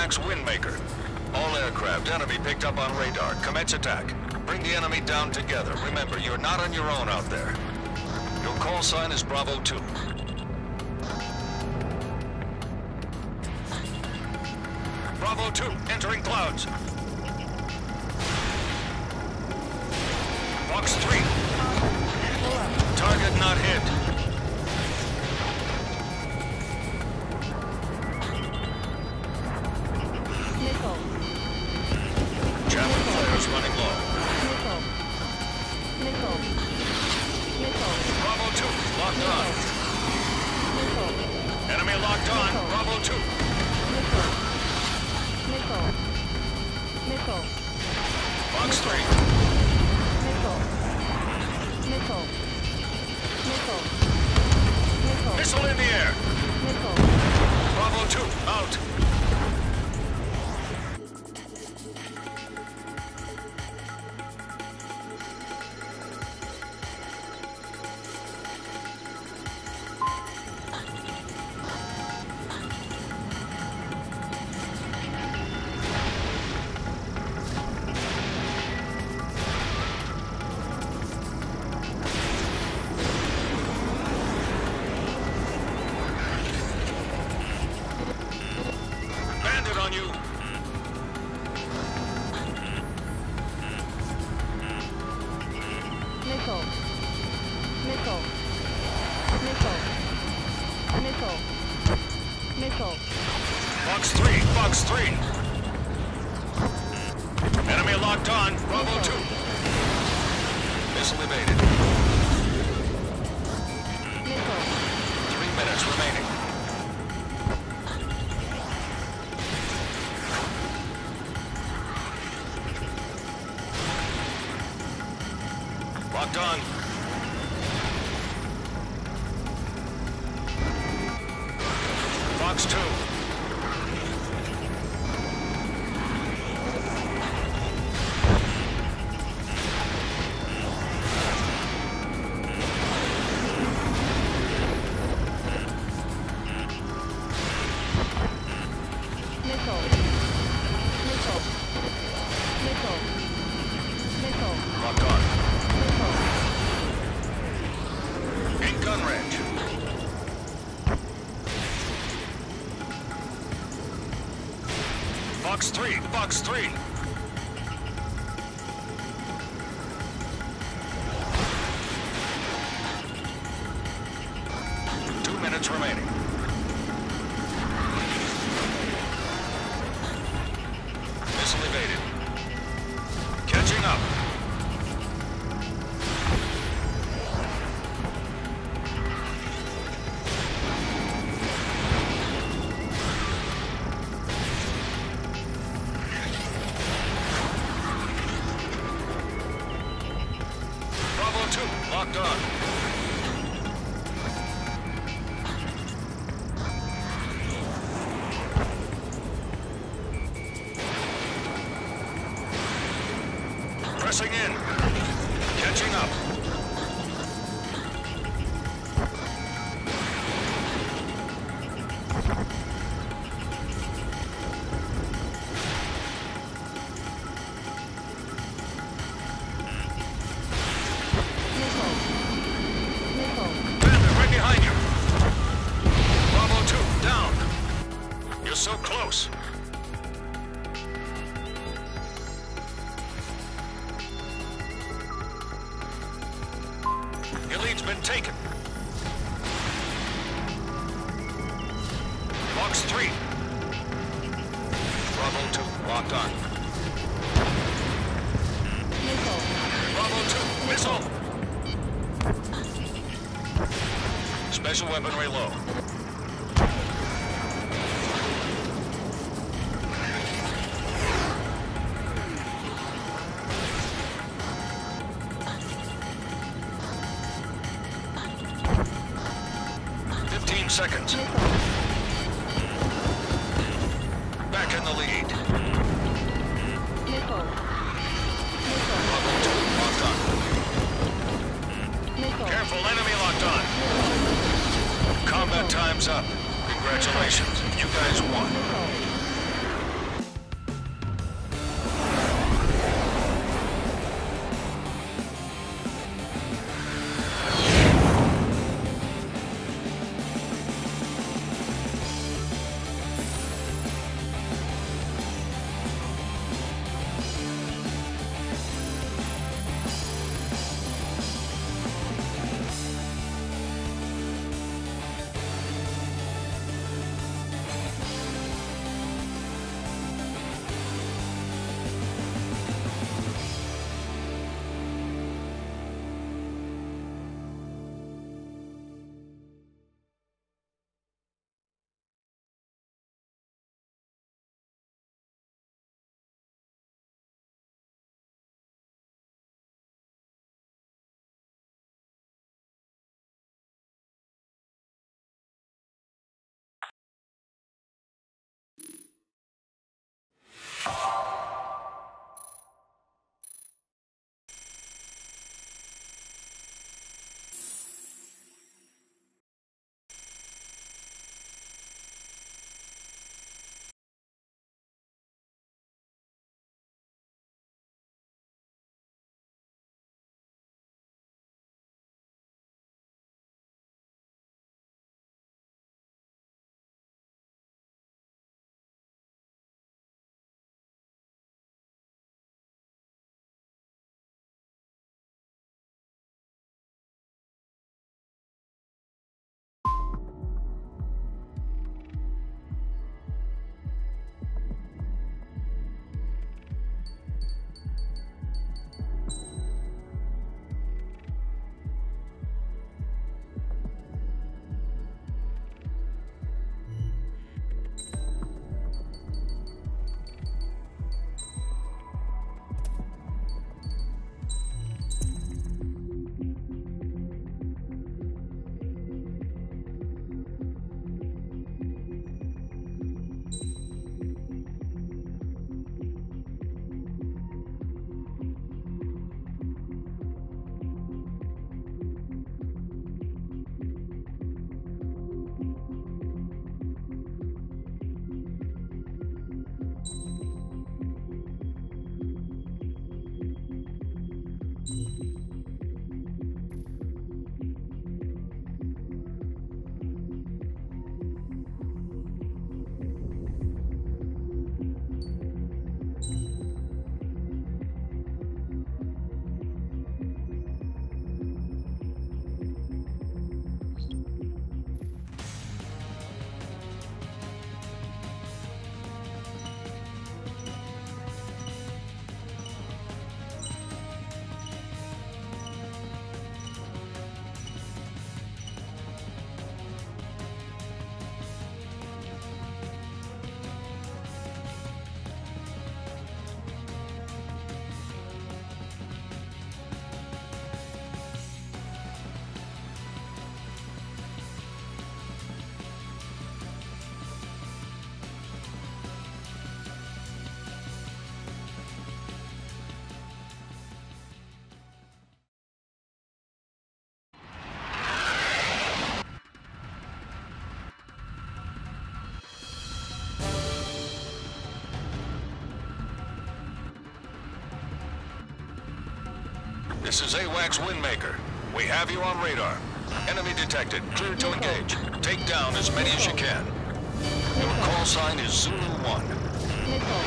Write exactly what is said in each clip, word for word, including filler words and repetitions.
Max Windmaker. All aircraft, enemy picked up on radar. Commence attack. Bring the enemy down together. Remember, you're not on your own out there. Your call sign is Bravo two. Bravo two, entering clouds. Fox three. Target not hit. Nickel. Javelin flares running low. Nickel. Nickel. Nickel. Bravo two, locked on. Nickel. Enemy locked on. Nickel. Bravo two. Nickel. Nickel. Nickel. Fox three. Nickel. Nickel. Nickel. Nickel. Missile in the air. Nickel. Bravo two, out. Bandit on you. Nickel. Nickel. Nickel. Nickel. Nickel. Fox three, Fox three. Enemy locked on. Bravo two. Missile evaded. Nickel. Three minutes remaining. Locked on. Fox two. Nickel. Nickel. Nickel. Nickel. Locked on. Nickel. In gun range. Fox three, Fox three. Two minutes remaining. Missile evaded. Catching up. Bravo two, locked on. Pressing in. Catching up. Nickel. Nickel. Bandit right behind you. Bravo two, down. You're so close. Your lead's been taken. Fox three. Bravo two, locked on. Nickel. Bravo two, missile. Special weaponry low. Fifteen seconds. Nickel. Back in the lead. Nickel. Nickel. Bravo two, locked on. Nickel. Careful, enemy locked on. Combat time's up. Congratulations, you guys won. Nickel. This is AWACS Windmaker. We have you on radar. Enemy detected. Clear to engage. Take down as many as you can. Your call sign is Zulu one. Nickel.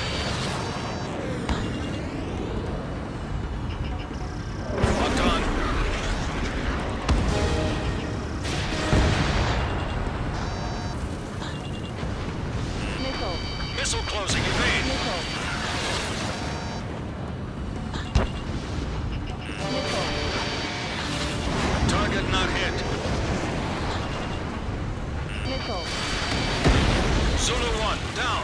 Locked on. Nickel. Missile closing. Evade. Nickel. Nickel. Target not hit. Nickel. Zulu one, down.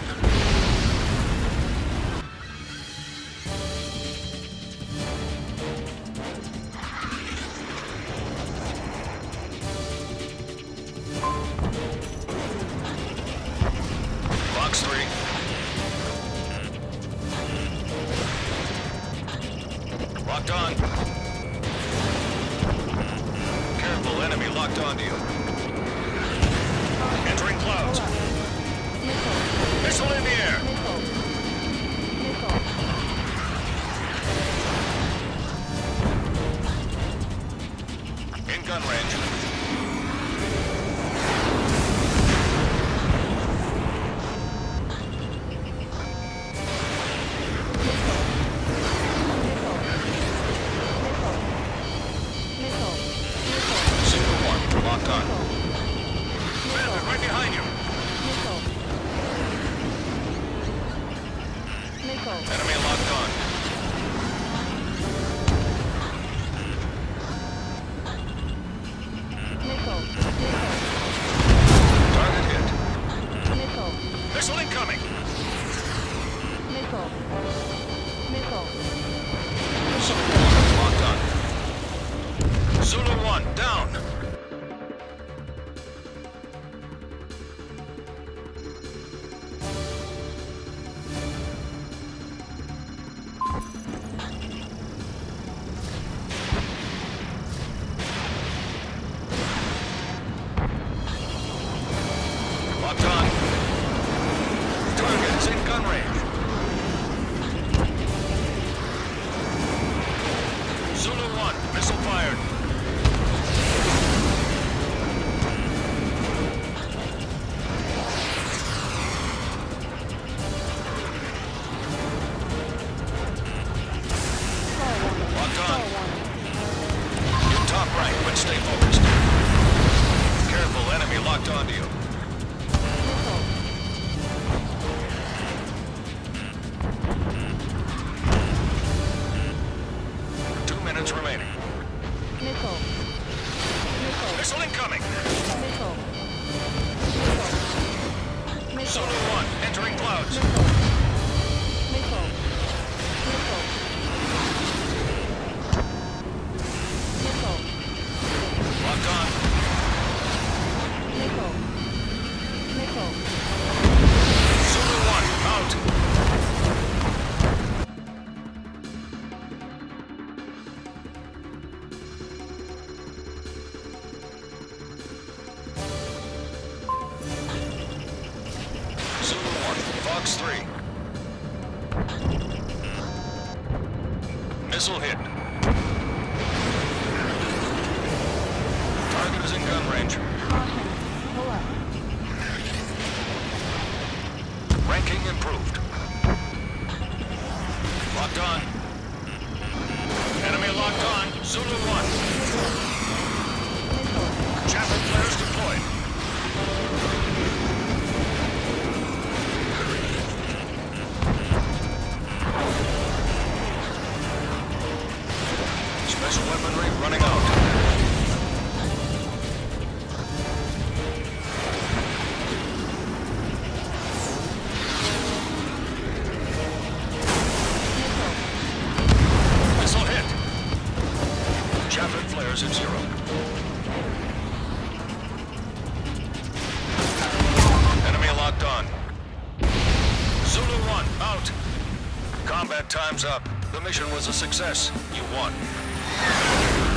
Box three. Locked on. Careful, enemy locked onto you. Entering clouds. Nickel. Missile in the air. Nickel. Nickel. In gun range. Zulu one, locked on. Bandit right behind you. Enemy locked on. Target hit. Missile incoming. Zulu one, locked on. Zulu one, down. Locked on. Target is in gun range. Zulu one, missile fired. Locked on. You're top right, but stay focused. Careful, enemy locked onto you. Two minutes remaining. Nickel. Nickel. Missile incoming. Nickel. Nickel. Zulu one, entering clouds. Nickel. Nickel. Nickel. Nickel. Locked on. Nickel. Nickel. Zulu one, out. Zulu one, Fox three. Missile hit. Target is in gun range. Caution. Pull up. Ranking improved. Locked on. Enemy locked on. Zulu one. Nickel. Chaffin flares deployed. Special weaponry running out. Missile hit. Chaffin flares at zero. Enemy locked on. Zulu one, out. Combat time's up. The mission was a success. You won.